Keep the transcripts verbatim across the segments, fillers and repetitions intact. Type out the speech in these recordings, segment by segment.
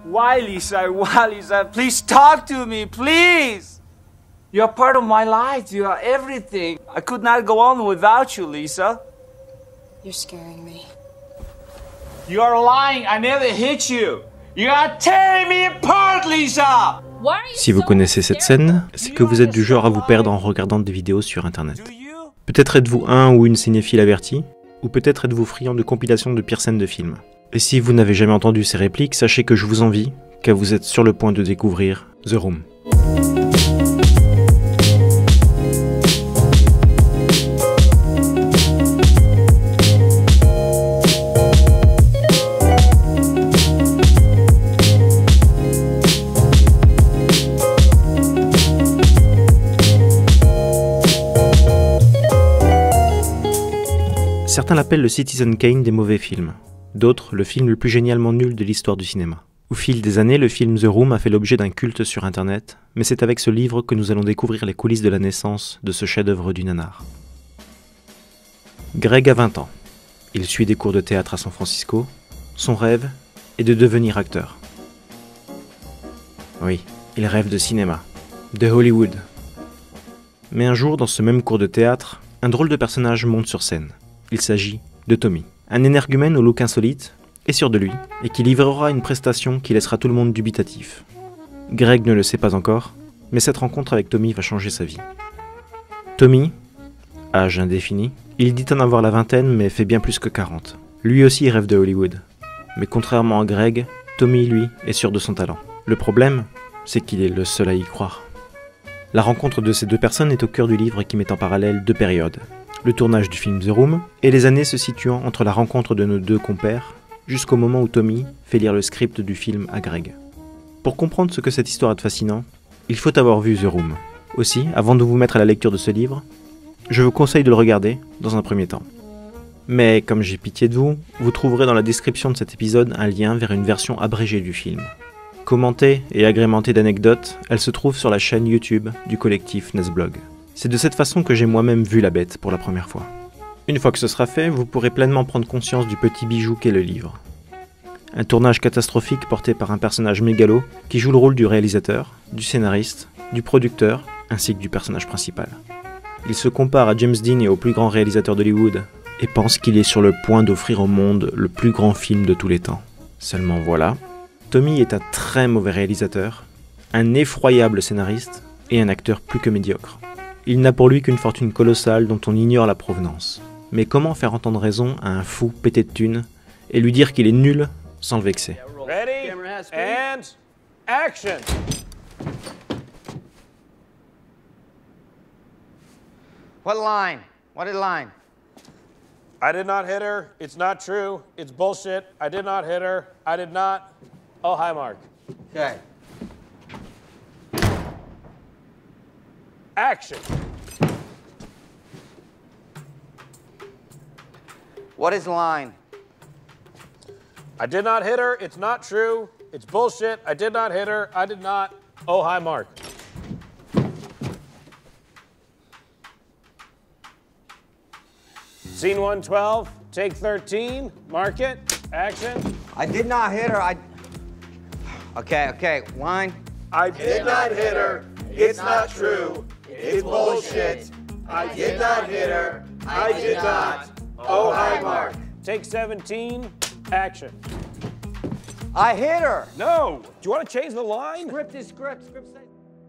Why, Lisa? Why, Lisa? Please talk to me, please! You're part of my life. You are everything. I could not go on without you, Lisa. You're scaring me. You are lying. I never hit you. You are tearing me apart, Lisa! Si vous connaissez cette scène, c'est que vous êtes du genre à vous perdre en regardant des vidéos sur internet. Peut-être êtes-vous un ou une cinéphile averti, ou peut-être êtes-vous friand de compilations de pires scènes de films. Et si vous n'avez jamais entendu ces répliques, sachez que je vous envie, car vous êtes sur le point de découvrir The Room. Certains l'appellent le Citizen Kane des mauvais films, d'autres le film le plus génialement nul de l'histoire du cinéma. Au fil des années, le film The Room a fait l'objet d'un culte sur internet, mais c'est avec ce livre que nous allons découvrir les coulisses de la naissance de ce chef-d'œuvre du nanar. Greg a vingt ans. Il suit des cours de théâtre à San Francisco. Son rêve est de devenir acteur. Oui, il rêve de cinéma, de Hollywood. Mais un jour, dans ce même cours de théâtre, un drôle de personnage monte sur scène. Il s'agit de Tommy, un énergumène au look insolite et sûr de lui, et qui livrera une prestation qui laissera tout le monde dubitatif. Greg ne le sait pas encore, mais cette rencontre avec Tommy va changer sa vie. Tommy, âge indéfini, il dit en avoir la vingtaine mais fait bien plus que quarante. Lui aussi rêve de Hollywood. Mais contrairement à Greg, Tommy, lui, est sûr de son talent. Le problème, c'est qu'il est le seul à y croire. La rencontre de ces deux personnes est au cœur du livre qui met en parallèle deux périodes. Le tournage du film The Room, et les années se situant entre la rencontre de nos deux compères, jusqu'au moment où Tommy fait lire le script du film à Greg. Pour comprendre ce que cette histoire a de fascinant, il faut avoir vu The Room. Aussi, avant de vous mettre à la lecture de ce livre, je vous conseille de le regarder dans un premier temps. Mais comme j'ai pitié de vous, vous trouverez dans la description de cet épisode un lien vers une version abrégée du film. Commentée et agrémentée d'anecdotes, elle se trouve sur la chaîne YouTube du collectif Nesblog. C'est de cette façon que j'ai moi-même vu la bête pour la première fois. Une fois que ce sera fait, vous pourrez pleinement prendre conscience du petit bijou qu'est le livre. Un tournage catastrophique porté par un personnage mégalo qui joue le rôle du réalisateur, du scénariste, du producteur, ainsi que du personnage principal. Il se compare à James Dean et au plus grand réalisateur d'Hollywood, et pense qu'il est sur le point d'offrir au monde le plus grand film de tous les temps. Seulement voilà, Tommy est un très mauvais réalisateur, un effroyable scénariste et un acteur plus que médiocre. Il n'a pour lui qu'une fortune colossale dont on ignore la provenance. Mais comment faire entendre raison à un fou pété de thunes et lui dire qu'il est nul sans le vexer? Ready, and action! What line? What line? I did not hit her. It's not true. It's bullshit. I did not hit her. I did not. Oh, hi, Mark. Okay. Action. What is line? I did not hit her. It's not true. It's bullshit. I did not hit her. I did not. Oh, hi, Mark. Scene one twelve, take thirteen, mark it, action. I did not hit her. I. Okay, okay, line. I did not hit her. It's not true. It's bullshit. I did not hit her. I did not. Oh, hi, Mark. Take seventeen, action. I hit her. No. Do you want to change the line? Script is script. Script says.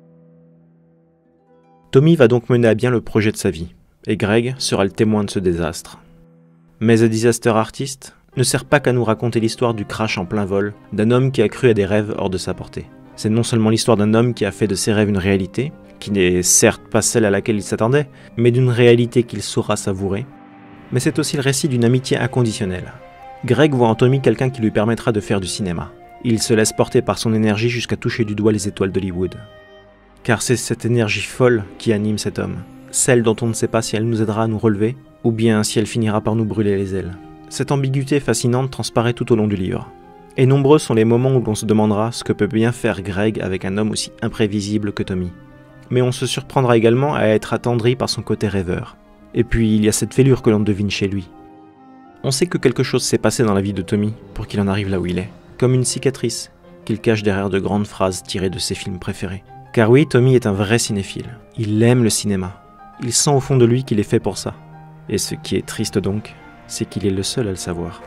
Tommy va donc mener à bien le projet de sa vie, et Greg sera le témoin de ce désastre. Mais The Disaster Artist ne sert pas qu'à nous raconter l'histoire du crash en plein vol d'un homme qui a cru à des rêves hors de sa portée. C'est non seulement l'histoire d'un homme qui a fait de ses rêves une réalité, qui n'est certes pas celle à laquelle il s'attendait, mais d'une réalité qu'il saura savourer, mais c'est aussi le récit d'une amitié inconditionnelle. Greg voit en Tommy quelqu'un qui lui permettra de faire du cinéma. Il se laisse porter par son énergie jusqu'à toucher du doigt les étoiles d'Hollywood. Car c'est cette énergie folle qui anime cet homme, celle dont on ne sait pas si elle nous aidera à nous relever, ou bien si elle finira par nous brûler les ailes. Cette ambiguïté fascinante transparaît tout au long du livre. Et nombreux sont les moments où l'on se demandera ce que peut bien faire Greg avec un homme aussi imprévisible que Tommy. Mais on se surprendra également à être attendri par son côté rêveur. Et puis il y a cette fêlure que l'on devine chez lui. On sait que quelque chose s'est passé dans la vie de Tommy pour qu'il en arrive là où il est. Comme une cicatrice qu'il cache derrière de grandes phrases tirées de ses films préférés. Car oui, Tommy est un vrai cinéphile. Il aime le cinéma. Il sent au fond de lui qu'il est fait pour ça. Et ce qui est triste donc, c'est qu'il est le seul à le savoir.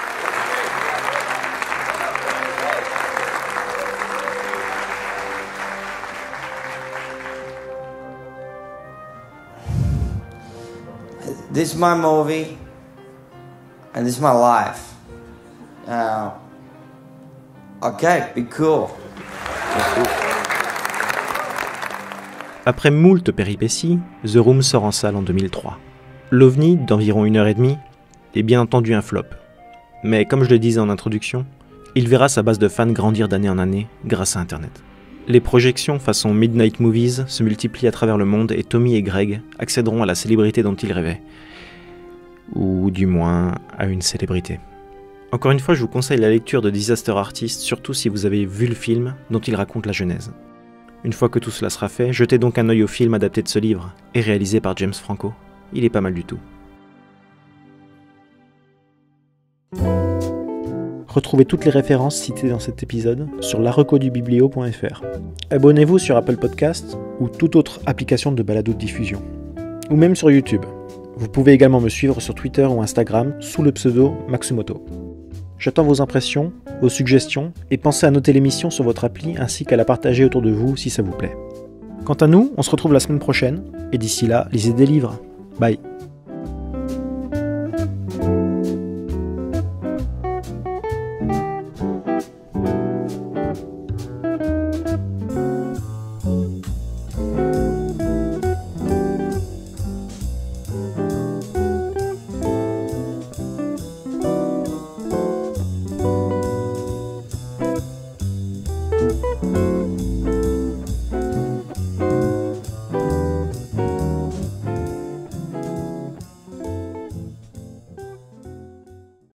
This is my movie, and this is my life. Uh, okay, be cool. Après moult péripéties, The Room sort en salle en deux mille trois. L'OVNI, d'environ une heure et demie, est bien entendu un flop. Mais comme je le disais en introduction, il verra sa base de fans grandir d'année en année grâce à Internet. Les projections façon Midnight Movies se multiplient à travers le monde et Tommy et Greg accéderont à la célébrité dont ils rêvaient. Ou du moins à une célébrité. Encore une fois, je vous conseille la lecture de Disaster Artist, surtout si vous avez vu le film dont il raconte la genèse. Une fois que tout cela sera fait, jetez donc un œil au film adapté de ce livre et réalisé par James Franco. Il est pas mal du tout. Retrouvez toutes les références citées dans cet épisode sur larecodubiblio point f r. Abonnez-vous sur Apple Podcasts ou toute autre application de balado de diffusion. Ou même sur YouTube. Vous pouvez également me suivre sur Twitter ou Instagram sous le pseudo Maxumoto. J'attends vos impressions, vos suggestions et pensez à noter l'émission sur votre appli ainsi qu'à la partager autour de vous si ça vous plaît. Quant à nous, on se retrouve la semaine prochaine et d'ici là, lisez des livres. Bye. Thank you.